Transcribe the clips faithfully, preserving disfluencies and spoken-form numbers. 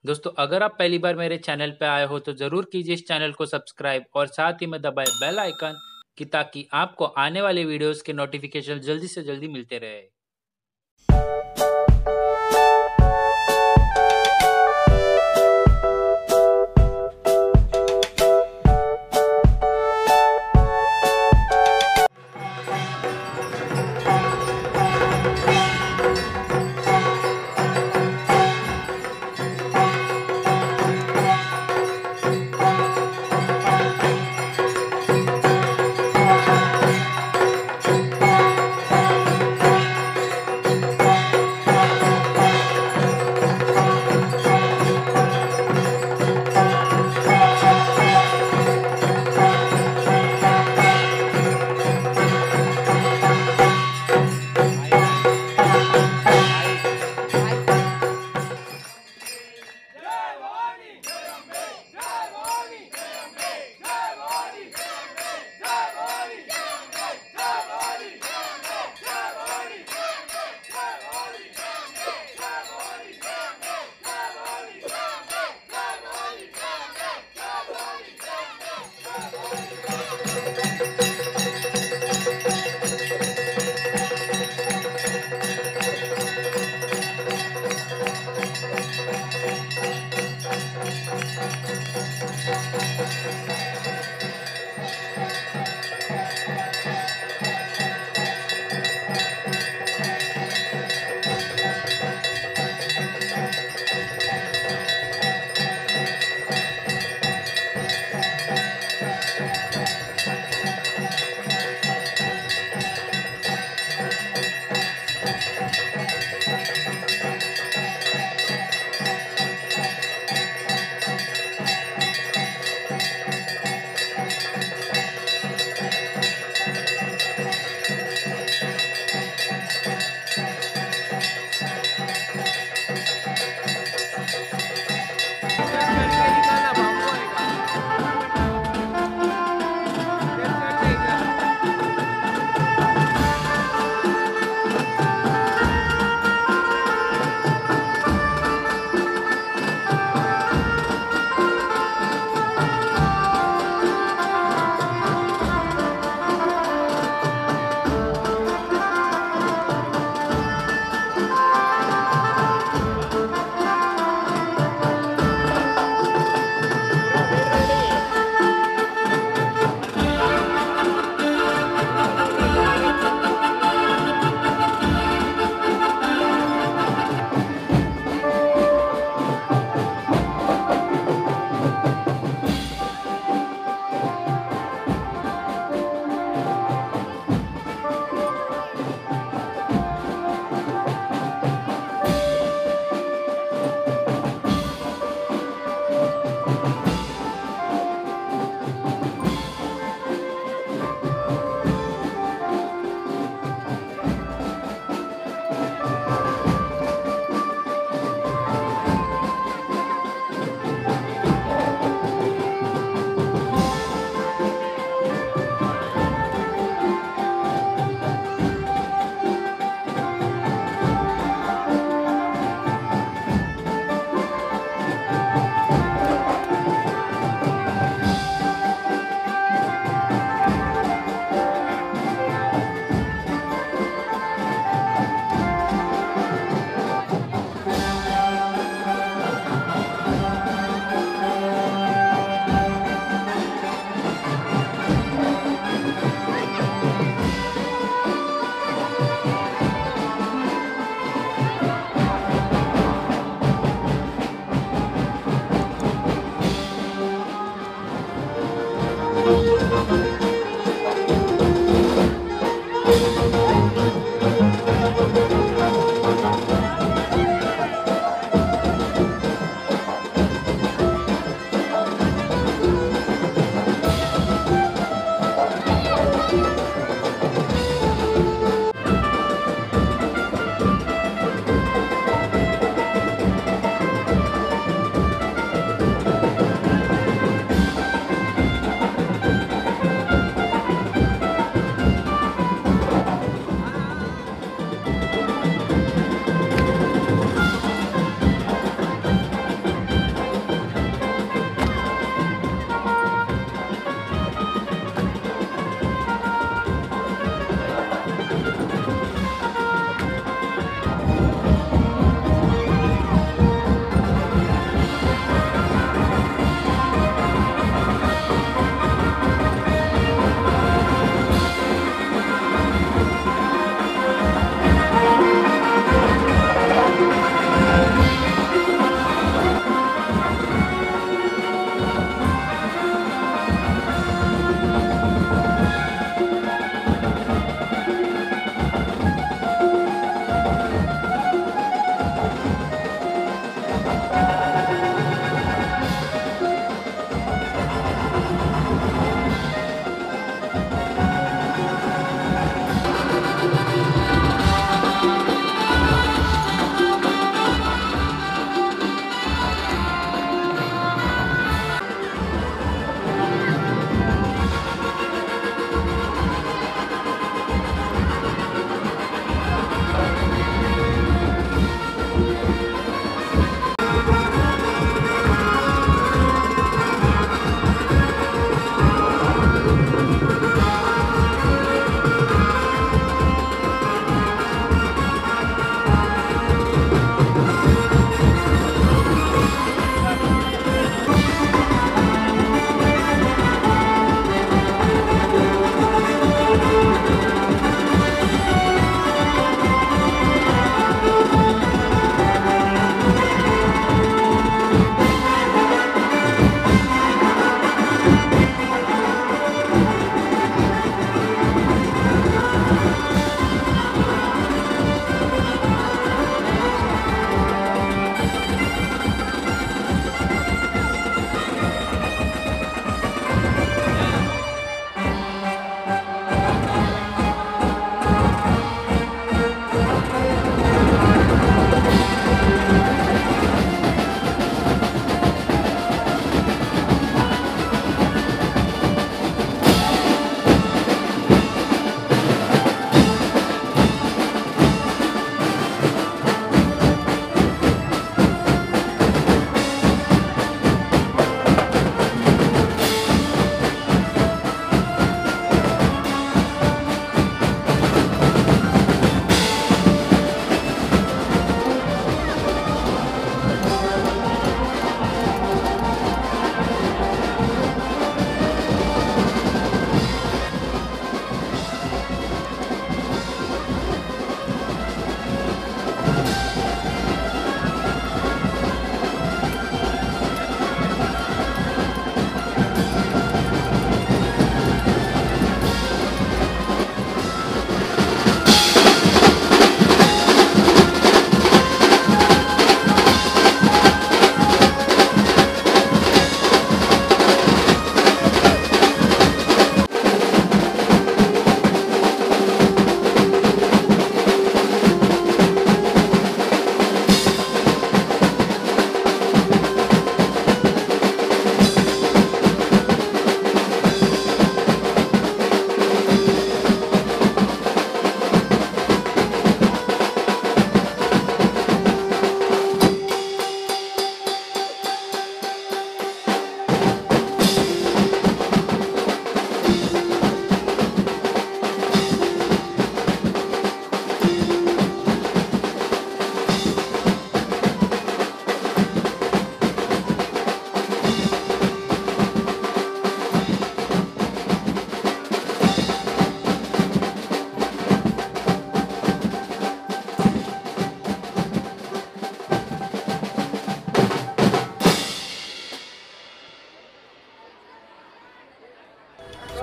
दोस्तों, अगर आप पहली बार मेरे चैनल पे आए हो तो ज़रूर कीजिए इस चैनल को सब्सक्राइब और साथ ही में दबाए बेल आइकन कि ताकि आपको आने वाले वीडियोस के नोटिफिकेशन जल्दी से जल्दी मिलते रहे।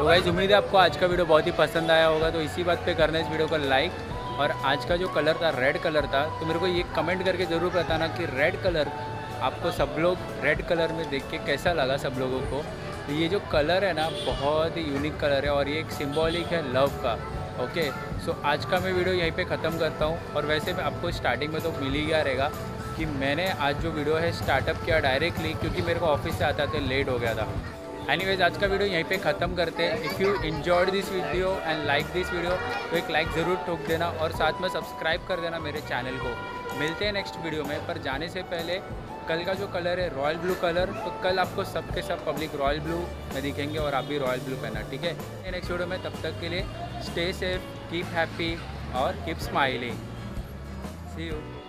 गाइस उम्मीद है आपको आज का वीडियो बहुत ही पसंद आया होगा, तो इसी बात पे करना है इस वीडियो को लाइक। और आज का जो कलर था रेड कलर था, तो मेरे को ये कमेंट करके ज़रूर बताना कि रेड कलर आपको सब लोग रेड कलर में देख के कैसा लगा सब लोगों को। तो ये जो कलर है ना बहुत ही यूनिक कलर है और ये एक सिंबॉलिक है लव का। ओके सो आज का मैं वीडियो यहीं पे ख़त्म करता हूँ। और वैसे मैं आपको स्टार्टिंग में तो मिल ही गया रहेगा कि मैंने आज जो वीडियो है स्टार्टअप किया डायरेक्टली, क्योंकि मेरे को ऑफिस से आता था लेट हो गया था। एनीवेज आज का वीडियो यहीं पे ख़त्म करते हैं। If you enjoyed this video and like this video तो एक लाइक ज़रूर ठोक देना और साथ में सब्सक्राइब कर देना मेरे चैनल को। मिलते हैं नेक्स्ट वीडियो में, पर जाने से पहले कल का जो कलर है रॉयल ब्लू कलर, तो कल आपको सब के सब पब्लिक रॉयल ब्लू में दिखेंगे और आप भी रॉयल ब्लू पहना, ठीक है। नेक्स्ट वीडियो में, तब तक के लिए स्टे सेफ, कीप हैप्पी और कीप स्माइलिंग। See you.